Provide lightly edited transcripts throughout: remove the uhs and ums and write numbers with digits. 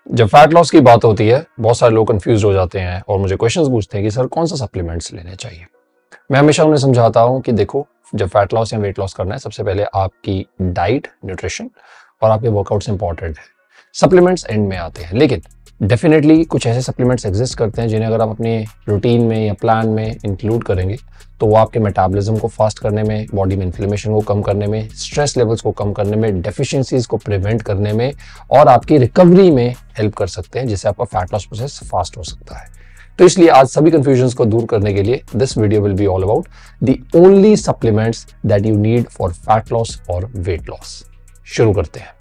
जब fat loss की बात होती है बहुत सारे लोग कंफ्यूज हो जाते हैं और मुझे क्वेश्चंस पूछते हैं कि सर कौन सा सप्लीमेंट्स लेने चाहिए। मैं हमेशा उन्हें समझाता हूं कि देखो, जब फैट लॉस या वेट लॉस करना है सबसे पहले आपकी डाइट, न्यूट्रिशन और आपके वर्कआउट्स इंपॉर्टेंट है। सप्लीमेंट्स एंड में आते हैं, लेकिन डेफिनेटली कुछ ऐसे सप्लीमेंट्स एग्जिस्ट करते हैं जिन्हें अगर आप अपने रूटीन में या प्लान में इंक्लूड करेंगे तो वो आपके मेटाबॉलिज्म को फास्ट करने में, बॉडी में इन्फ्लेमेशन को कम करने में, स्ट्रेस लेवल्स को कम करने में, डेफिशिएंसीज को प्रिवेंट करने में और आपकी रिकवरी में हेल्प कर सकते हैं, जिससे आपका फैट लॉस प्रोसेस फास्ट हो सकता है। तो इसलिए आज सभी कंफ्यूजन्स को दूर करने के लिए this video will be all about the only supplements that you need for fat loss और वेट लॉस। शुरू करते हैं।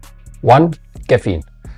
1. कैफीन।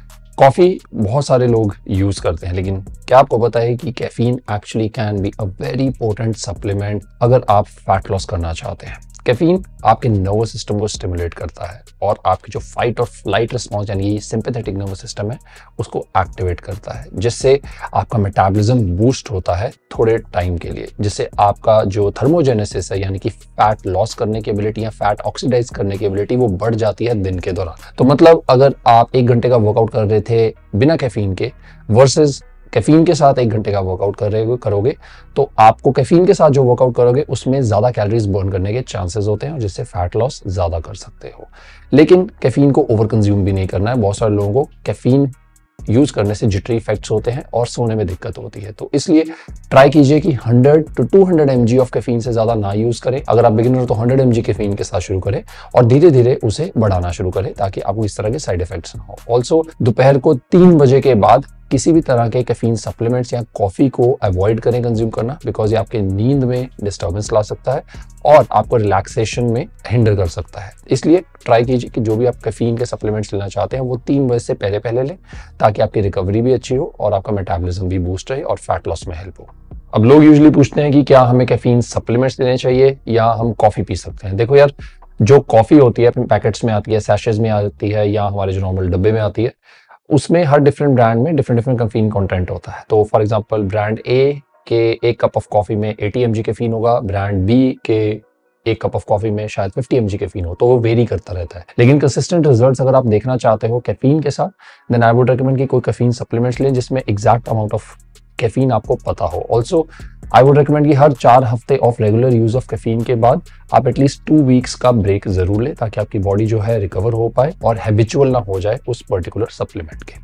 कॉफी बहुत सारे लोग यूज करते हैं, लेकिन क्या आपको पता है कि caffeine actually can be a very important supplement अगर आप फैट लॉस करना चाहते हैं। कैफीन आपके नर्वस सिस्टम को स्टिमुलेट करता है और आपकी जो फाइट और फ्लाइट रिस्पॉन्स यानी सिंपैथेटिक नर्वस सिस्टम है उसको एक्टिवेट करता है, जिससे आपका मेटाबॉलिज्म बूस्ट होता है थोड़े टाइम के लिए, जिससे आपका जो थर्मोजेनेसिस है यानी कि फैट लॉस करने की एबिलिटी या फैट ऑक्सीडाइज करने की एबिलिटी वो बढ़ जाती है दिन के दौरान। तो मतलब अगर आप 1 घंटे का वर्कआउट कर रहे थे बिना कैफीन के वर्सेस कैफीन के साथ 1 घंटे का वर्कआउट करोगे तो आपको कैफीन के साथ जो वर्कआउट करोगे उसमें ज्यादा कैलोरीज बर्न करने के चांसेस होते हैं और जिससे फैट लॉस ज्यादा कर सकते हो। लेकिन कैफीन को ओवर कंज्यूम भी नहीं करना है। बहुत सारे लोगों को कैफीन यूज करने से जिटरी इफेक्ट्स होते हैं और सोने में दिक्कत होती है, तो इसलिए ट्राई कीजिए कि 100 to 200 mg ऑफ कैफीन से ज्यादा ना यूज करें। अगर आप बिगिनर हो तो 100 mg कैफीन के साथ शुरू करें और धीरे धीरे उसे बढ़ाना शुरू करें ताकि आपको इस तरह के साइड इफेक्ट्स ना हो। ऑल्सो दोपहर को 3 बजे के बाद किसी भी तरह के कैफीन सप्लीमेंट्स या कॉफी को अवॉइड करें कंज्यूम करना, बिकॉज ये आपके नींद में डिस्टर्बेंस ला सकता है और आपको रिलैक्सेशन में हिंडर कर सकता है। इसलिए ट्राई कीजिए कि जो भी आप कैफीन के सप्लीमेंट्स लेना चाहते हैं वो 3 बजे से पहले लें ताकि आपकी रिकवरी भी अच्छी हो और आपका मेटाबॉलिज्म भी बूस्ट रहे और फैट लॉस में हेल्प हो। अब लोग यूजुअली पूछते हैं कि क्या हमें कैफीन सप्लीमेंट्स लेने चाहिए या हम कॉफी पी सकते हैं। देखो यार, जो कॉफी होती है अपने पैकेट्स में आती है, सैशेज में आती है या हमारे जो नॉर्मल डब्बे में आती है, उसमें हर डिफरेंट ब्रांड में डिफरेंट कैफीन कंटेंट होता है। तो फॉर एग्जांपल ब्रांड ए के 1 कप ऑफ कॉफी में 80 mg कैफीन होगा, ब्रांड बी के 1 कप ऑफ कॉफी में शायद 50 mg कैफीन हो, तो वो वेरी करता रहता है। लेकिन कंसिस्टेंट रिजल्ट्स अगर आप देखना चाहते हो कैफीन के साथ, देन आई वुड रिकमेंड कि कोई कैफीन सप्लीमेंट्स लें जिसमें एग्जैक्ट अमाउंट ऑफ कैफीन आपको पता हो। ऑल्सो आई वुड रिकमेंड कि हर 4 हफ्ते of regular use of caffeine के बाद आप एटलीस्ट 2 वीक्स का ब्रेक जरूर लें ताकि आपकी बॉडी जो है रिकवर हो पाए और हैबिचुअल ना हो जाए उस पर्टिकुलर सप्लीमेंट के।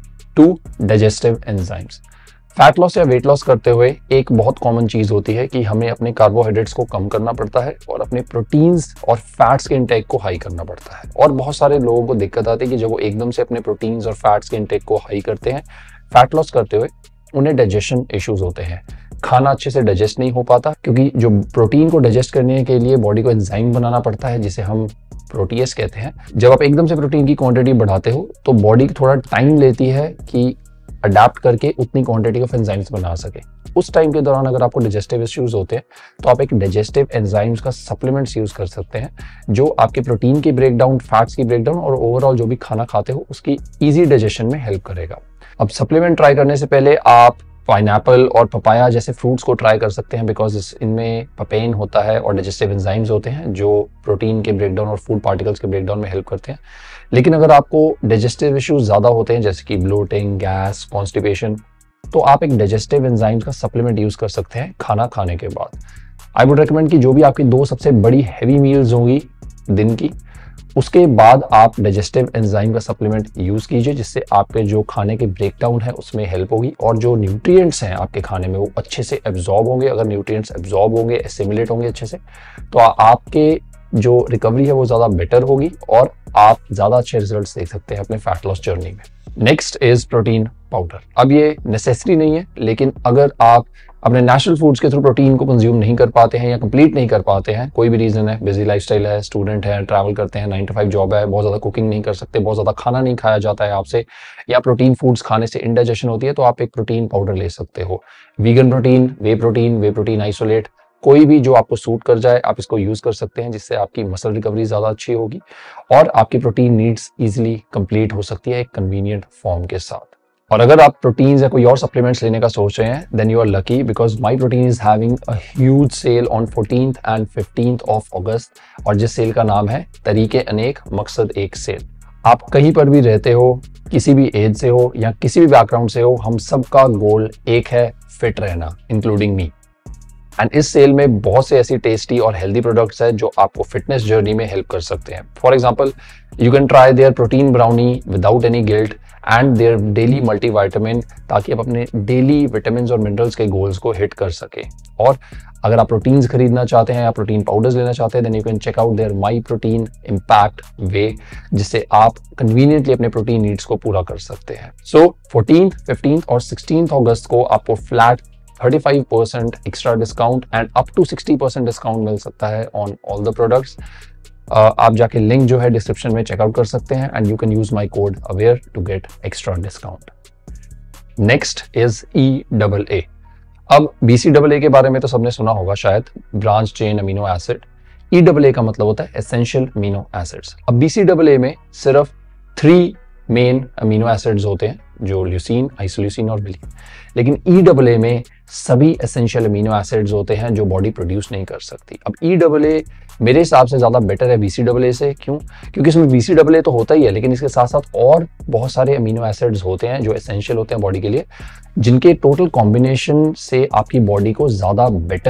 2. Digestive enzymes. फैट लॉस या वेट लॉस करते हुए एक बहुत कॉमन चीज होती है कि हमें अपने कार्बोहाइड्रेट्स को कम करना पड़ता है और अपने प्रोटीन्स और फैट्स के इंटेक को हाई करना पड़ता है। और बहुत सारे लोगों को दिक्कत आती है कि जब वो एकदम से अपने प्रोटीन्स और फैट्स के इंटेक को हाई करते हैं फैट लॉस करते हुए, उन्हें डाइजेशन इश्यूज होते हैं। खाना अच्छे से डाइजेस्ट नहीं हो पाता क्योंकि जो प्रोटीन को डाइजेस्ट करने के लिए बॉडी को एंजाइम बनाना पड़ता है जिसे हम प्रोटीएस कहते हैं। जब आप एकदम से प्रोटीन की क्वांटिटी बढ़ाते हो तो बॉडी थोड़ा टाइम लेती है कि अडेप्ट करके उतनी क्वांटिटी ऑफ एंजाइम्स बना सके। उस टाइम के दौरान अगर आपको डाइजेस्टिव इश्यूज होते हैं तो आप एक डाइजेस्टिव एंजाइम्स का सप्लीमेंट्स यूज कर सकते हैं जो आपके प्रोटीन की ब्रेकडाउन, फैट्स की ब्रेकडाउन और ओवरऑल जो भी खाना खाते हो उसकी ईजी डाइजेशन में हेल्प करेगा। अब सप्लीमेंट ट्राई करने से पहले आप पाइनएप्पल और पपाया जैसे फ्रूट्स को ट्राई कर सकते हैं, बिकॉज इनमें पपेन होता है और डाइजेस्टिव एंजाइम्स होते हैं जो प्रोटीन के ब्रेकडाउन और फूड पार्टिकल्स के ब्रेकडाउन में हेल्प करते हैं। लेकिन अगर आपको डाइजेस्टिव इश्यूज ज्यादा होते हैं जैसे कि ब्लोटिंग, गैस, कॉन्स्टिपेशन, तो आप एक डाइजेस्टिव एंजाइम्स का सप्लीमेंट यूज कर सकते हैं खाना खाने के बाद। आई वुड रिकमेंड कि जो भी आपकी 2 सबसे बड़ी हैवी मील्स होंगी दिन की, उसके बाद आप डाइजेस्टिव एंजाइम का सप्लीमेंट यूज कीजिए, जिससे आपके जो खाने के ब्रेकडाउन है उसमें हेल्प होगी और जो न्यूट्रिएंट्स हैं आपके खाने में वो अच्छे से एब्जॉर्ब होंगे। अगर न्यूट्रिएंट्स एब्जॉर्ब होंगे, एसिमिलेट होंगे अच्छे से, तो आपके जो रिकवरी है वो ज्यादा बेटर होगी और आप ज्यादा अच्छे रिजल्ट्स देख सकते हैं अपने फैट लॉस जर्नी में। Next is protein powder. अब ये नेसेसरी नहीं है, लेकिन अगर आप अपने नेचुरल फूड्स के थ्रू प्रोटीन को कंज्यूम नहीं कर पाते हैं या कंप्लीट नहीं कर पाते हैं, कोई भी रीजन है, बिजी लाइफस्टाइल है, स्टूडेंट है, ट्रैवल करते हैं, 9 to 5 जॉब है, बहुत ज्यादा कुकिंग नहीं कर सकते, बहुत ज्यादा खाना नहीं खाया जाता है आपसे, या प्रोटीन फूड्स खाने से इंडाइजेशन होती है, तो आप एक प्रोटीन पाउडर ले सकते हो। Vegan protein, whey protein isolate, कोई भी जो आपको सूट कर जाए आप इसको यूज कर सकते हैं, जिससे आपकी मसल रिकवरी ज्यादा अच्छी होगी और आपकी प्रोटीन नीड्स इजीली कंप्लीट हो सकती है एक कन्वीनियंट फॉर्म के साथ। और अगर आप प्रोटीन्स या कोई और सप्लीमेंट्स लेने का सोच रहे हैं, then you are lucky, because Myprotein is having a huge sale on 14th and 15th of August, और जिस सेल का नाम है तरीके अनेक मकसद एक सेल। आप कहीं पर भी रहते हो, किसी भी एज से हो या किसी भी बैकग्राउंड से हो, हम सबका गोल एक है, फिट रहना, इंक्लूडिंग मी। एंड इस सेल में बहुत से ऐसी टेस्टी और हेल्दी प्रोडक्ट्स हैं जो आपको फिटनेस जर्नी में हेल्प कर सकते हैं। For example, you can try their protein brownie without any guilt and their daily multivitamin, ताकि आप अपने डेली विटामिन और मिनरल्स के गोल्स को हिट कर सके। और अगर आप प्रोटीन्स खरीदना चाहते हैं या प्रोटीन पाउडर्स लेना चाहते हैं, then you can check out their Myprotein Impact Whey, जिससे आप कन्वीनियंटली अपने प्रोटीन नीड्स को पूरा कर सकते हैं। सो 14th, 15th और 16th अगस्त को आपको flat 35% extra discount and up to 60% discount मिल सकता है ऑन ऑल द प्रोडक्ट्स। आप जाके लिंक जो है डिस्क्रिप्शन में चेकआउट कर सकते हैं and you can use my code aware to get extra discount. Next is EAA। अब BCAA के बारे में तो सबने सुना होगा शायद, branch chain amino acid. EAA का मतलब होता है एसेंशियल अमीनो एसिड्स। अब BCAA में सिर्फ 3 मेन अमीनो एसिड्स होते हैं, जो ल्यूसीन, आइसोल्यूसीन और वेलिन। लेकिन EAA में सभी एसेंशियल अमीनो एसिड्स होते हैं जो बॉडी प्रोड्यूस नहीं कर सकती। अब EAA मेरे हिसाब से ज़्यादा बेटर है BCAA से। क्यों? क्योंकि इसमें BCAA तो होता ही है, लेकिन इसके साथ साथ और बहुत सारे अमीनो एसिड्स होते हैं जो एसेंशियल होते हैं बॉडी के लिए, जिनके टोटल कॉम्बिनेशन से आपकी बॉडी को ज़्यादा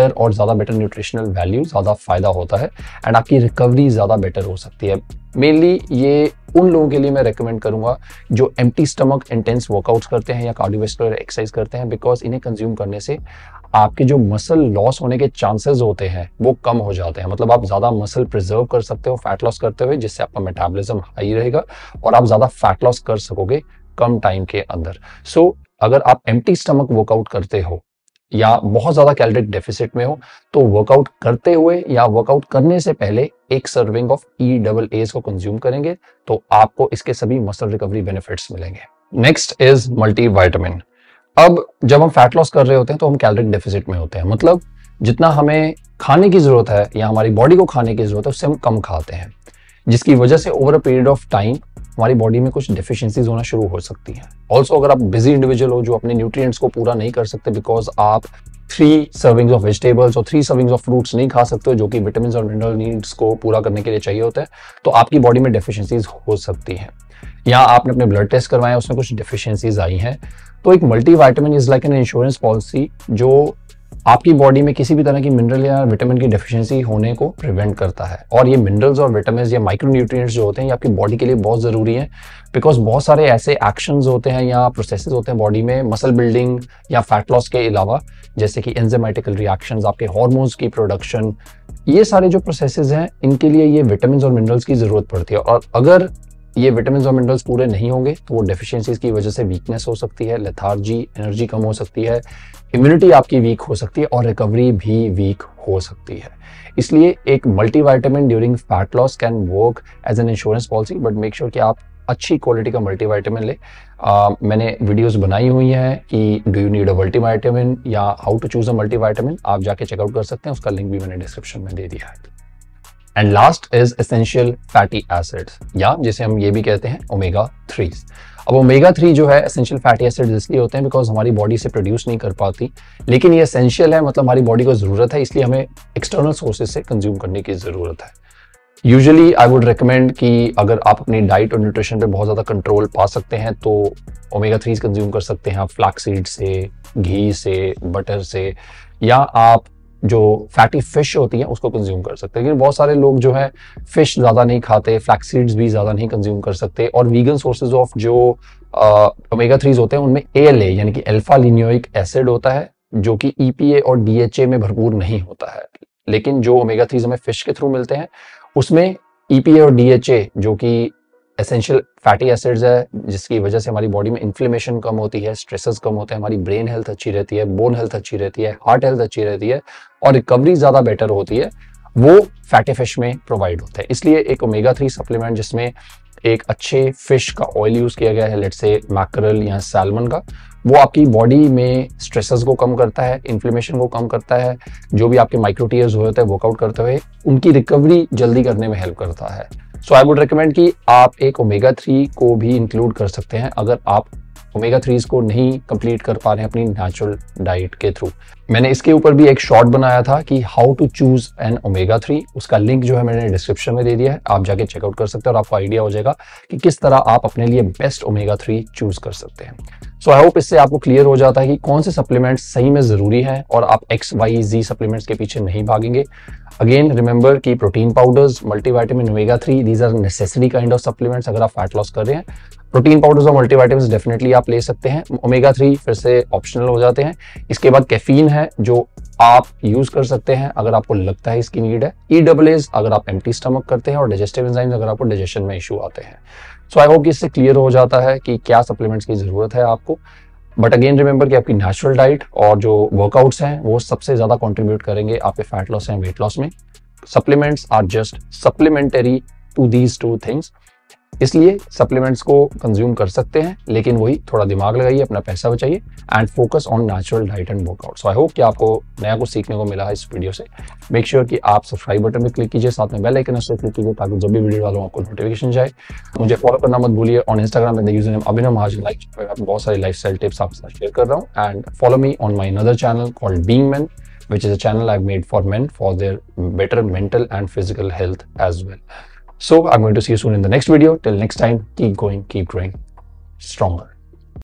बेटर न्यूट्रिशनल वैल्यू, ज़्यादा फायदा होता है एंड आपकी रिकवरी ज़्यादा बेटर हो सकती है। मेनली ये उन लोगों के लिए मैं रेकमेंड करूंगा जो एम्प्टी स्टमक इंटेंस वर्कआउट्स करते हैं या कार्डियोवैस्कुलर एक्सरसाइज करते हैं, बिकॉज इन्हें कंज्यूम करने से आपके जो मसल लॉस होने के चांसेस होते हैं वो कम हो जाते हैं। मतलब आप ज़्यादा मसल प्रिजर्व कर सकते हो फैट लॉस करते हुए, जिससे आपका मेटाबॉलिज्म हाई रहेगा और आप ज़्यादा फैट लॉस कर सकोगे कम टाइम के अंदर। सो अगर आप एम्प्टी स्टमक वर्कआउट करते हो या बहुत ज्यादा कैलोरिक डेफिसिट में हो, तो वर्कआउट करते हुए या वर्कआउट करने से पहले एक सर्विंग ऑफ EAA को कंज्यूम करेंगे तो आपको इसके सभी मसल रिकवरी बेनिफिट्स मिलेंगे। Next is multivitamin. अब जब हम फैट लॉस कर रहे होते हैं तो हम कैलोरिक डेफिसिट में होते हैं, मतलब जितना हमें खाने की जरूरत है या हमारी बॉडी को खाने की जरूरत है उससे हम कम खाते हैं, जिसकी वजह से over a period of time हमारी बॉडी में कुछ डेफिशिएंसीज होना शुरू हो सकती हैं। ऑल्सो अगर आप बिजी इंडिविजुअल हो जो अपने न्यूट्रिएंट्स को पूरा नहीं कर सकते बिकॉज आप 3 सर्विंग्स ऑफ वेजिटेबल्स और 3 सर्विंग्स ऑफ फ्रूट्स नहीं खा सकते हो, जो कि विटामिन और मिनरल नीड्स को पूरा करने के लिए चाहिए होता है, तो आपकी बॉडी में डेफिशिएंसीज हो सकती हैं। या आपने अपने ब्लड टेस्ट करवाए, उसमें कुछ डेफिशिएंसीज आई हैं, तो एक multivitamin is like an insurance policy जो आपकी बॉडी में किसी भी तरह की मिनरल या विटामिन की डेफिशिएंसी होने को प्रिवेंट करता है। और ये मिनरल्स और विटामिन या माइक्रोन्यूट्रिएंट्स जो होते हैं ये आपकी बॉडी के लिए बहुत ज़रूरी हैं, बिकॉज बहुत सारे ऐसे एक्शंस होते हैं या प्रोसेसेस होते हैं बॉडी में मसल बिल्डिंग या फैट लॉस के अलावा, जैसे कि एंजाइमेटिकल रिएक्शंस, आपके हार्मोन्स की प्रोडक्शन, ये सारे जो प्रोसेसेस हैं इनके लिए ये विटामिन और मिनरल्स की ज़रूरत पड़ती है। और अगर ये विटामिन और मिनरल्स पूरे नहीं होंगे तो वो डेफिशिएंसीज की वजह से वीकनेस हो सकती है, लेथार्जी, एनर्जी कम हो सकती है, इम्यूनिटी आपकी वीक हो सकती है और रिकवरी भी वीक हो सकती है। इसलिए एक multivitamin during fat loss can work as an insurance policy, but make sure कि आप अच्छी क्वालिटी का मल्टीविटामिन ले। मैंने वीडियोस बनाई हुई हैं कि do you need a multivitamin या how to choose a multivitamin, आप जाके चेकआउट कर सकते हैं, उसका लिंक भी मैंने डिस्क्रिप्शन में दे दिया है। And last is essential fatty acids, या जिसे हम ये भी कहते हैं ओमेगा 3। अब ओमेगा 3 जो है एसेंशियल फैटी एसिड्स इसलिए होते हैं बिकॉज हमारी बॉडी से प्रोड्यूस नहीं कर पाती, लेकिन ये एसेंशियल है, मतलब हमारी बॉडी को जरूरत है, इसलिए हमें एक्सटर्नल सोर्सेज से कंज्यूम करने की जरूरत है। यूजुअली आई वुड रिकमेंड कि अगर आप अपनी डाइट और न्यूट्रिशन पे बहुत ज़्यादा कंट्रोल पा सकते हैं तो ओमेगा 3 कंज्यूम कर सकते हैं आप फ्लैक्स सीड से, घी से, बटर से, या आप जो फैटी फिश होती है उसको कंज्यूम कर सकते हैं। लेकिन बहुत सारे लोग जो है फिश ज़्यादा नहीं खाते, फ्लैक्स सीड्स भी ज़्यादा नहीं कंज्यूम कर सकते, और वीगन सोर्सेज ऑफ जो ओमेगा 3 होते हैं उनमें ALA यानी कि अल्फा लिनोइक एसिड होता है, जो कि EPA और DHA में भरपूर नहीं होता है। लेकिन जो ओमेगा 3 हमें फिश के थ्रू मिलते हैं उसमें EPA और DHA जो कि एसेंशियल फैटी एसिड्स है, जिसकी वजह से हमारी बॉडी में इन्फ्लेमेशन कम होती है, स्ट्रेसेस कम होते हैं, हमारी ब्रेन हेल्थ अच्छी रहती है, बोन हेल्थ अच्छी रहती है, हार्ट हेल्थ अच्छी रहती है और रिकवरी ज़्यादा बेटर होती है, वो फैटी फिश में प्रोवाइड होता है। इसलिए एक ओमेगा 3 सप्लीमेंट जिसमें एक अच्छे फिश का ऑयल यूज़ किया गया है, लेट्स से मैकरल या सैल्मन का, वो आपकी बॉडी में स्ट्रेसेस को कम करता है, इन्फ्लेमेशन को कम करता है, जो भी आपके माइक्रोटीयर्स हुए होते हैं वर्कआउट करते हुए उनकी रिकवरी जल्दी करने में हेल्प करता है। सो आई वुड रिकमेंड कि आप एक ओमेगा 3 को भी इंक्लूड कर सकते हैं अगर आप ओमेगा 3 को नहीं कंप्लीट कर पा रहे हैं अपनी नेचुरल डाइट के थ्रू। मैंने इसके ऊपर भी एक शॉर्ट बनाया था कि how to choose an omega 3, उसका लिंक जो है मैंने डिस्क्रिप्शन में दे दिया है, आप जाके चेकआउट कर सकते हैं और आपको आइडिया हो जाएगा कि किस तरह आप अपने लिए बेस्ट ओमेगा 3 चूज कर सकते हैं। सो आई होप इससे आपको क्लियर हो जाता है कि कौन से सप्लीमेंट्स सही में जरूरी हैं और आप XYZ सप्लीमेंट्स के पीछे नहीं भागेंगे। अगेन रिमेंबर कि protein powders, multivitamin, omega 3, these are necessary kind of supplements अगर आप फैट लॉस कर रहे हैं। प्रोटीन पाउडर्स और मल्टीविटामिन्स डेफिनेटली आप ले सकते हैं, ओमेगा 3 फिर से ऑप्शनल हो जाते हैं। इसके बाद कैफीन है जो आप यूज कर सकते हैं अगर आपको लगता है इसकी नीड है। EAAs अगर आप एम्प्टी स्टमक करते हैं, और डाइजेस्टिव एंजाइम्स अगर आपको डाइजेशन में इशू आते हैं। सो आई होप कि इससे क्लियर हो जाता है कि क्या सप्लीमेंट्स की जरूरत है आपको। बट अगेन रिमेंबर कि आपकी नेचुरल डाइट और जो वर्कआउट्स हैं वो सबसे ज्यादा कंट्रीब्यूट करेंगे आपके fat loss and weight loss में। Supplements are just supplementary to these two things, इसलिए सप्लीमेंट्स को कंज्यूम कर सकते हैं, लेकिन वही थोड़ा दिमाग लगाइए, अपना पैसा बचाइए and focus on natural diet and workout. So I hope कि आपको नया कुछ सीखने को मिला है इस वीडियो से। मेक श्योर कि आप सब्सक्राइब बटन पे क्लिक कीजिए, साथ में बेल आइकन पे क्लिक कीजिए ताकि जब भी वीडियो डालूं आपको नोटिफिकेशन जाए। मुझे फॉलो करना मत भूलिए ऑन इंस्टाग्राम में यूजर नेम अभिनव महाजन। बहुत सारी लाइफस्टाइल टिप्स आपके साथ शेयर कर रहा हूँ। And follow me on my another channel called Being Man, which is a channel I've made for men for their better mental and physical health as well. So I'm going to see you soon in the next video. Till next time, keep going, keep growing stronger.